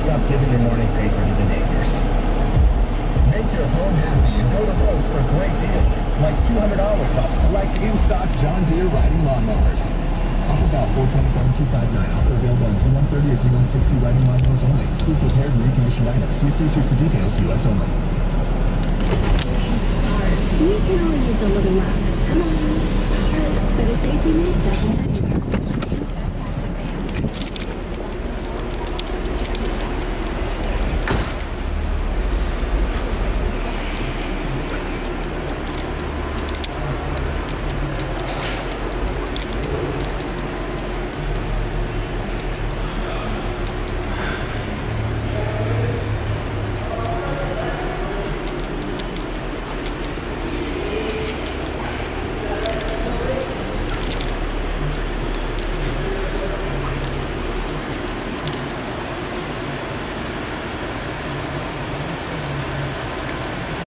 stop giving your morning paper to the neighbors. Make your home happy and go to Lowe's for great deals, like $200 off select in-stock John Deere riding lawnmowers. Offer valid 4/27/259. Offer available on G130 or G160 riding lawnmowers only. Exclusive repaired and reconditioned items. See accessories for details. U.S. only. We can all use a little luck. Come on. For the safety net doesn't